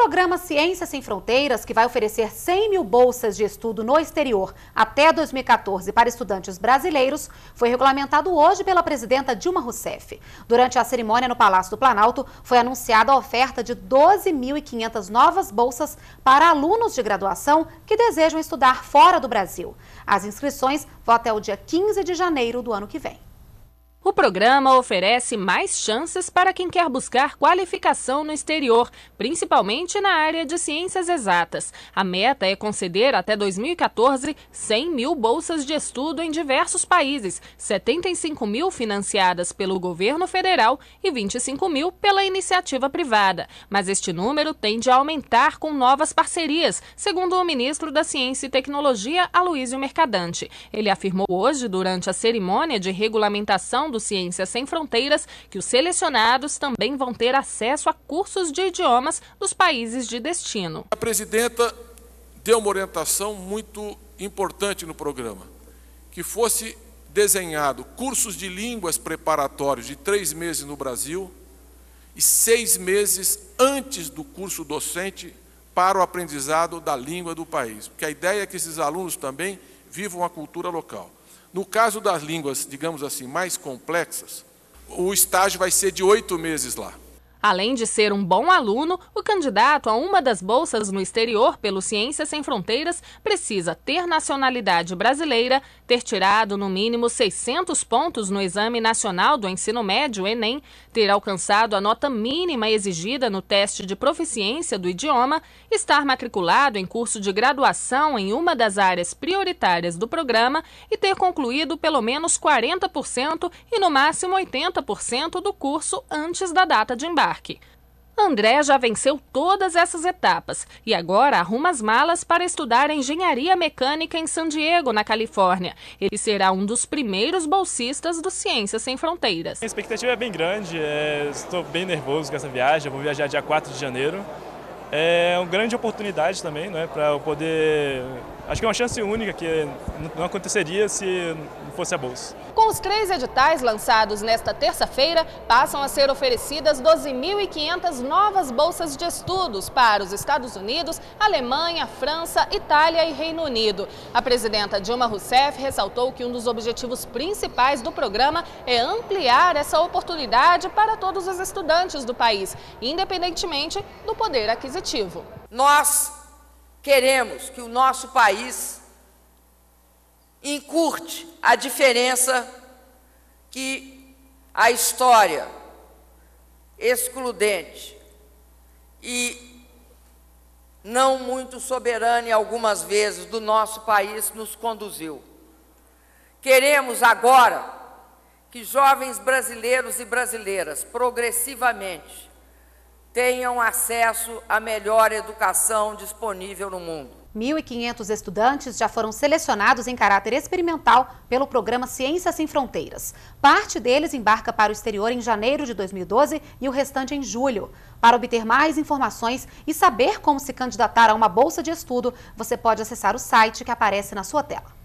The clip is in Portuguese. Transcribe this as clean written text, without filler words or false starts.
programa Ciência Sem Fronteiras, que vai oferecer 100 mil bolsas de estudo no exterior até 2014 para estudantes brasileiros, foi regulamentado hoje pela presidenta Dilma Rousseff. Durante a cerimônia no Palácio do Planalto, foi anunciada a oferta de 12.500 novas bolsas para alunos de graduação que desejam estudar fora do Brasil. As inscrições vão até o dia 15 de janeiro do ano que vem. O programa oferece mais chances para quem quer buscar qualificação no exterior, principalmente na área de ciências exatas. A meta é conceder até 2014 100 mil bolsas de estudo em diversos países, 75 mil financiadas pelo governo federal e 25 mil pela iniciativa privada. Mas este número tende a aumentar com novas parcerias, segundo o ministro da Ciência e Tecnologia, Aloysio Mercadante. Ele afirmou hoje, durante a cerimônia de regulamentação do Ciência Sem Fronteiras, que os selecionados também vão ter acesso a cursos de idiomas dos países de destino. A presidenta deu uma orientação muito importante no programa, que fosse desenhado cursos de línguas preparatórios de 3 meses no Brasil e 6 meses antes do curso docente para o aprendizado da língua do país, porque a ideia é que esses alunos também vivam a cultura local. No caso das línguas, digamos assim, mais complexas, o estágio vai ser de 8 meses lá. Além de ser um bom aluno, o candidato a uma das bolsas no exterior pelo Ciência Sem Fronteiras precisa ter nacionalidade brasileira, ter tirado no mínimo 600 pontos no Exame Nacional do Ensino Médio, Enem, ter alcançado a nota mínima exigida no teste de proficiência do idioma, estar matriculado em curso de graduação em uma das áreas prioritárias do programa e ter concluído pelo menos 40% e no máximo 80% do curso antes da data de embarque. André já venceu todas essas etapas e agora arruma as malas para estudar engenharia mecânica em San Diego, na Califórnia. Ele será um dos primeiros bolsistas do Ciência Sem Fronteiras. A expectativa é bem grande, estou bem nervoso com essa viagem, eu vou viajar dia 4 de janeiro. É uma grande oportunidade também, né, para eu poder... Acho que é uma chance única que não aconteceria se não fosse a bolsa. Com os 3 editais lançados nesta terça-feira, passam a ser oferecidas 12.500 novas bolsas de estudos para os Estados Unidos, Alemanha, França, Itália e Reino Unido. A presidenta Dilma Rousseff ressaltou que um dos objetivos principais do programa é ampliar essa oportunidade para todos os estudantes do país, independentemente do poder aquisitivo. Nós queremos que o nosso país encurte a diferença que a história excludente e não muito soberana em algumas vezes do nosso país nos conduziu. Queremos agora que jovens brasileiros e brasileiras progressivamente tenham acesso à melhor educação disponível no mundo. 1.500 estudantes já foram selecionados em caráter experimental pelo programa Ciência Sem Fronteiras. Parte deles embarca para o exterior em janeiro de 2012 e o restante em julho. Para obter mais informações e saber como se candidatar a uma bolsa de estudo, você pode acessar o site que aparece na sua tela.